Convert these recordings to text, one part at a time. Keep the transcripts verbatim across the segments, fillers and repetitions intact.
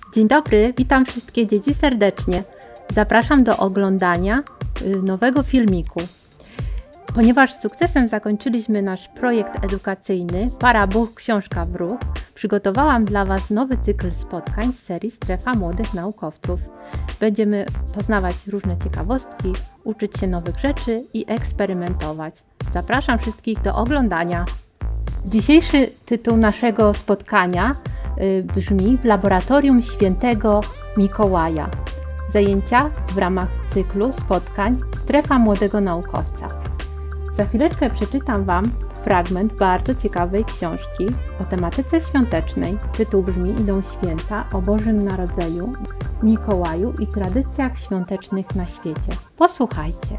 Dzień dobry, witam wszystkie dzieci serdecznie. Zapraszam do oglądania nowego filmiku. Ponieważ z sukcesem zakończyliśmy nasz projekt edukacyjny Para Buch, książka w ruch, przygotowałam dla Was nowy cykl spotkań z serii Strefa Młodych Naukowców. Będziemy poznawać różne ciekawostki, uczyć się nowych rzeczy i eksperymentować. Zapraszam wszystkich do oglądania. Dzisiejszy tytuł naszego spotkania brzmi W laboratorium Świętego Mikołaja. Zajęcia w ramach cyklu spotkań Strefa Młodego Naukowca. Za chwileczkę przeczytam Wam fragment bardzo ciekawej książki o tematyce świątecznej. Tytuł brzmi Idą święta, o Bożym Narodzeniu, Mikołaju i tradycjach świątecznych na świecie. Posłuchajcie.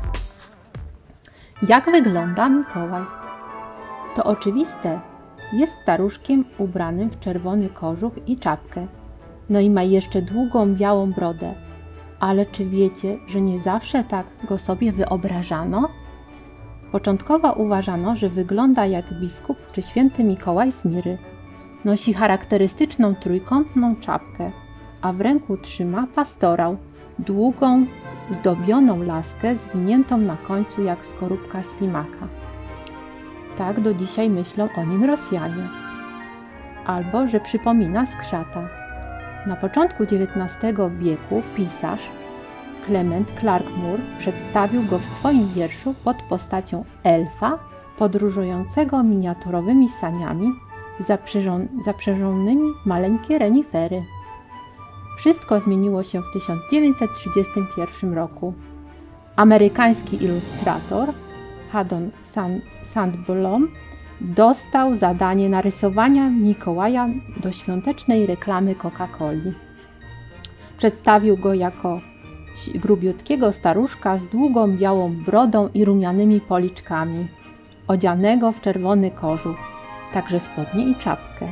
Jak wygląda Mikołaj? To oczywiste. Jest staruszkiem ubranym w czerwony kożuch i czapkę. No i ma jeszcze długą, białą brodę. Ale czy wiecie, że nie zawsze tak go sobie wyobrażano? Początkowo uważano, że wygląda jak biskup czy święty Mikołaj z Miry. Nosi charakterystyczną trójkątną czapkę, a w ręku trzyma pastorał, długą, zdobioną laskę zwiniętą na końcu jak skorupka ślimaka. Tak do dzisiaj myślą o nim Rosjanie. Albo, że przypomina skrzata. Na początku dziewiętnastego wieku pisarz Clement Clark Moore przedstawił go w swoim wierszu pod postacią elfa podróżującego miniaturowymi saniami zaprzężon zaprzężonymi w maleńkie renifery. Wszystko zmieniło się w tysiąc dziewięćset trzydziestym pierwszym roku. Amerykański ilustrator Haddon Sandblom dostał zadanie narysowania Mikołaja do świątecznej reklamy Coca-Coli. Przedstawił go jako grubiutkiego staruszka z długą białą brodą i rumianymi policzkami, odzianego w czerwony kożuch, także spodnie i czapkę.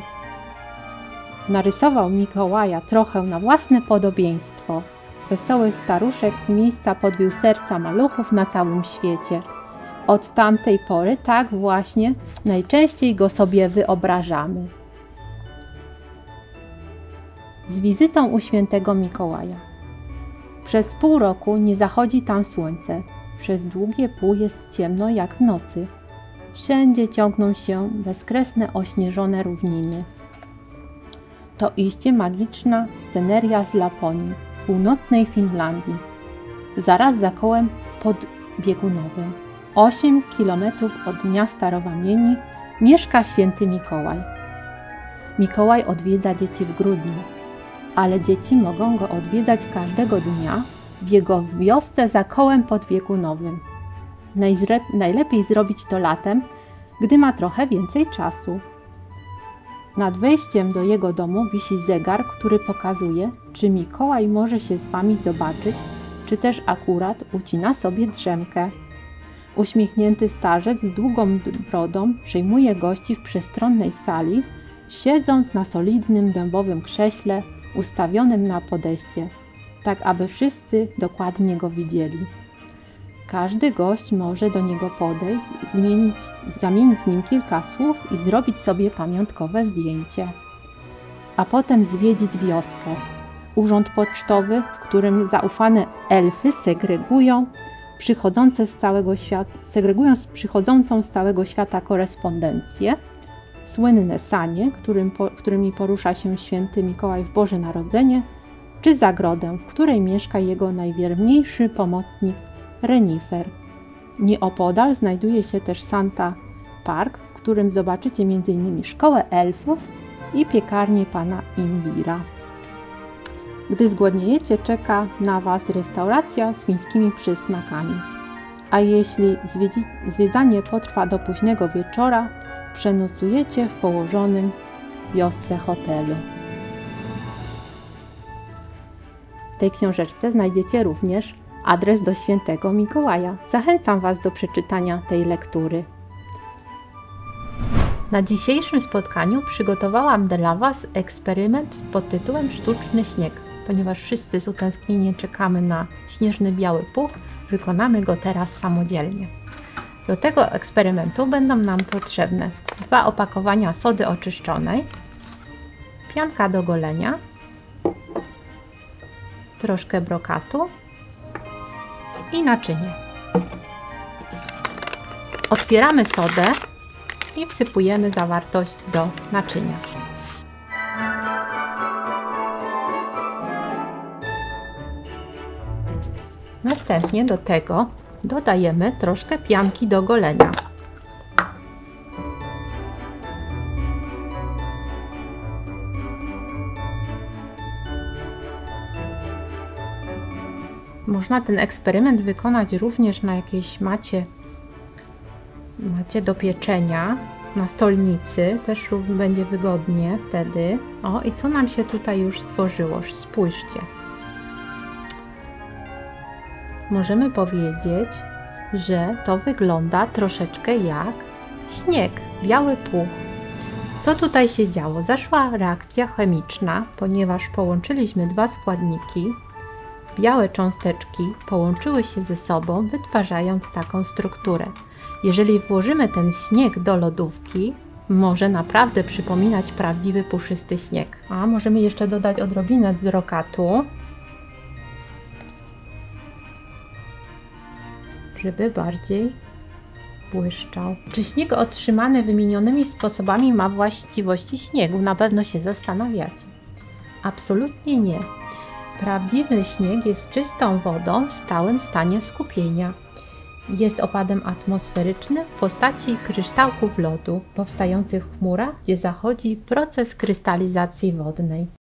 Narysował Mikołaja trochę na własne podobieństwo. Wesoły staruszek z miejsca podbił serca maluchów na całym świecie. Od tamtej pory tak właśnie najczęściej go sobie wyobrażamy. Z wizytą u świętego Mikołaja. Przez pół roku nie zachodzi tam słońce. Przez długie pół jest ciemno jak w nocy. Wszędzie ciągną się bezkresne ośnieżone równiny. To iście magiczna sceneria z Laponii, w północnej Finlandii. Zaraz za kołem podbiegunowym, osiem kilometrów od miasta Rowamieni, mieszka święty Mikołaj. Mikołaj odwiedza dzieci w grudniu, ale dzieci mogą go odwiedzać każdego dnia w jego wiosce za kołem podbiegunowym. Najlepiej zrobić to latem, gdy ma trochę więcej czasu. Nad wejściem do jego domu wisi zegar, który pokazuje, czy Mikołaj może się z Wami zobaczyć, czy też akurat ucina sobie drzemkę. Uśmiechnięty starzec z długą brodą przyjmuje gości w przestronnej sali, siedząc na solidnym dębowym krześle ustawionym na podejście, tak aby wszyscy dokładnie go widzieli. Każdy gość może do niego podejść, zmienić, zamienić z nim kilka słów i zrobić sobie pamiątkowe zdjęcie. A potem zwiedzić wioskę. Urząd pocztowy, w którym zaufane elfy segregują przychodzące z całego świata, segregują z przychodzącą z całego świata korespondencję, słynne sanie, którym, po, którymi porusza się święty Mikołaj w Boże Narodzenie, czy zagrodę, w której mieszka jego najwierniejszy pomocnik renifer. Nieopodal znajduje się też Santa Park, w którym zobaczycie między innymi szkołę elfów i piekarnię pana Imbira. Gdy zgłodniejecie, czeka na Was restauracja z fińskimi przysmakami. A jeśli zwiedzanie potrwa do późnego wieczora, przenocujecie w położonym wiosce hotelu. W tej książeczce znajdziecie również adres do świętego Mikołaja. Zachęcam Was do przeczytania tej lektury. Na dzisiejszym spotkaniu przygotowałam dla Was eksperyment pod tytułem Sztuczny śnieg. Ponieważ wszyscy z utęsknieniem czekamy na śnieżny biały puch, wykonamy go teraz samodzielnie. Do tego eksperymentu będą nam potrzebne dwa opakowania sody oczyszczonej, pianka do golenia, troszkę brokatu i naczynie. Otwieramy sodę i wsypujemy zawartość do naczynia. Następnie do tego dodajemy troszkę pianki do golenia. Można ten eksperyment wykonać również na jakiejś macie, macie do pieczenia, na stolnicy, też będzie wygodnie wtedy. O, i co nam się tutaj już stworzyło? Spójrzcie. Możemy powiedzieć, że to wygląda troszeczkę jak śnieg, biały puch. Co tutaj się działo? Zaszła reakcja chemiczna, ponieważ połączyliśmy dwa składniki. Białe cząsteczki połączyły się ze sobą, wytwarzając taką strukturę. Jeżeli włożymy ten śnieg do lodówki, może naprawdę przypominać prawdziwy puszysty śnieg. A możemy jeszcze dodać odrobinę brokatu, żeby bardziej błyszczał. Czy śnieg otrzymany wymienionymi sposobami ma właściwości śniegu? Na pewno się zastanawiacie. Absolutnie nie. Prawdziwy śnieg jest czystą wodą w stałym stanie skupienia. Jest opadem atmosferycznym w postaci kryształków lodu powstających w chmurach, gdzie zachodzi proces krystalizacji wodnej.